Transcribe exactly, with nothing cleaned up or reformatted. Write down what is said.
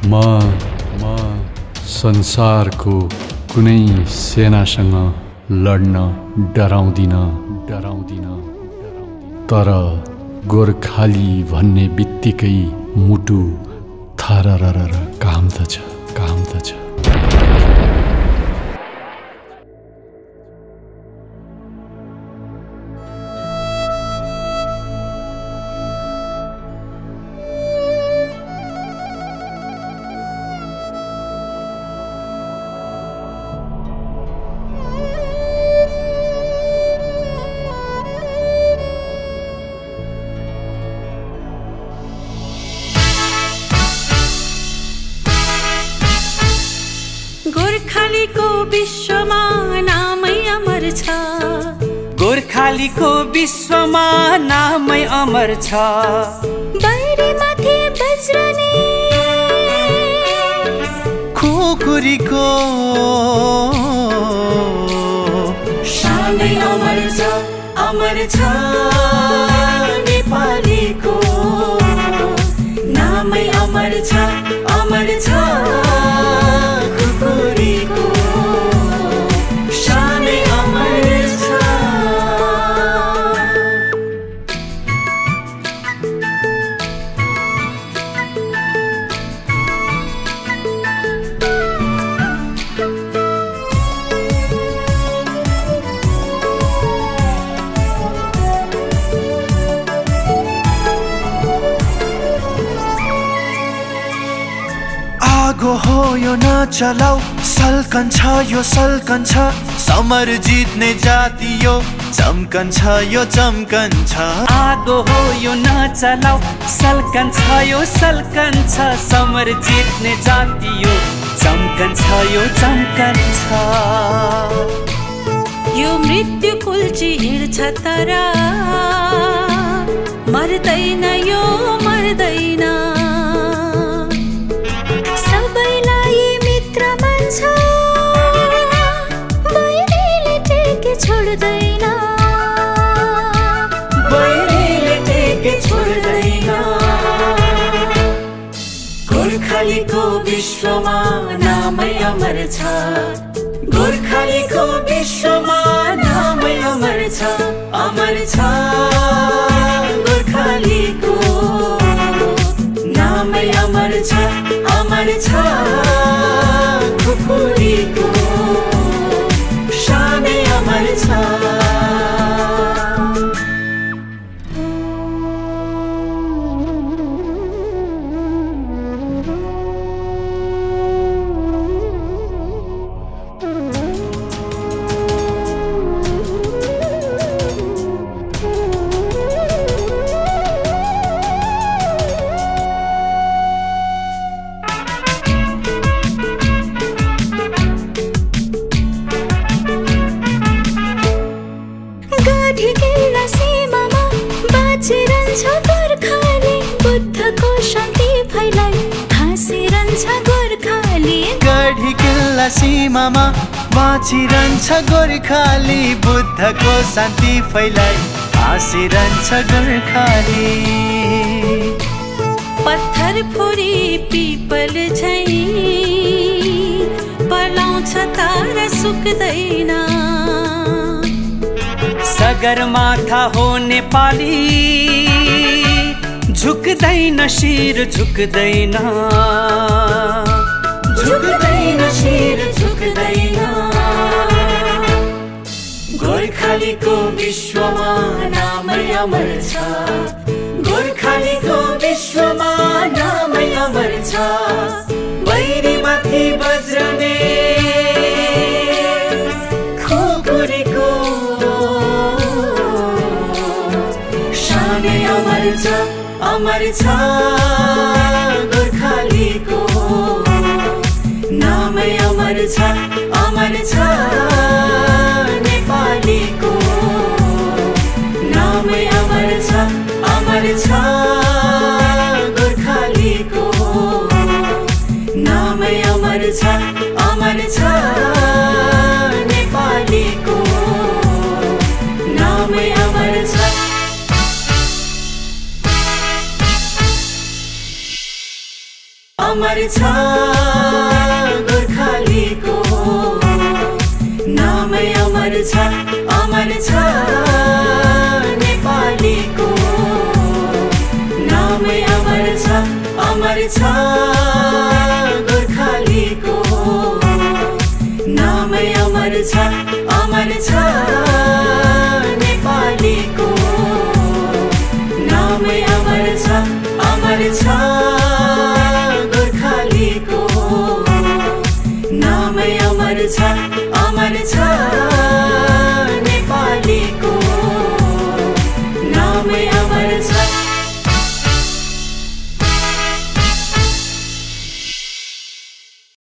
म म संसारको कुनै सेनासँग लड्न डराउँदिन डराउँदिन तर गोर्खाली भन्ने बित्तिकै मुटु थरररर काम्दछ काम्दछ। गोर्खालीको विश्वमा नामै अमर छ, गोर्खालीको विश्वमा नामै अमर छ। बैरी माथि बज्रने खुकुरीको शानै अमर छ, अमर छ। नेपालीको नामै अमर छ, अमर छ। आगो हो यो नचलाऊ, सल्कन छ यो सल्कन छ। समर जित्ने जाति यो चम्कन छ यो चम्कन छ। आगो हो यो नचलाऊ, सल्कन छ यो सल्कन छ। समर जित्ने जाति यो चम्कन छ यो चम्कन छ। यो मृत्यु कुल्ची हिँड्छ तर मर्दैन यो मर्दैन। छोड्दैन बैरीले टेके छोड्दैन। गोर्खालीको विश्वमा नामै अमर छ, गोर्खालीको विश्वमा नामै अमर छ, अमर छ। गोर्खालीको नामै अमर छ, अमर छ। खुकुरीको शानै अमर छ। गाढी सीमामा बाँचिरहन्छ गोर्खाली, बुद्धको शान्ति फैलाई हाँसिरहन्छ गोर्खाली। गाढी किल्ला सीमामा बाँचिरहन्छ गोर्खाली, बुद्धको शान्ति फैलाई हाँसिरहन्छ गोर्खाली। पत्थर फोरी पिपल झैं पलाउँछ तर सुक्दैन। सगरमाथा हो नेपाली, झुक्दैन शिर झुक्दैन, झुक्दैन शिर झुक्दैन। गोर्खालीको विश्वमा नामै अमर छ, गोर्खालीको विश्वमा नामै अमर छ। बैरी माथि बज्रने खुकुरीको शानै अमर छ, अमर छ। गोर्खालीको नामै अमर छ, अमर छ। नेपालीको नामै अमर छ, अमर छ। गोर्खालीको नामै अमर छ, अमर छ। नेपालीको नामै अमर छ। अमर छ गोर्खालीको नामै अमर छ अमर छ नेपालीको नामै अमर छ अमर छ गोर्खालीको नामै अमर छ अमर छ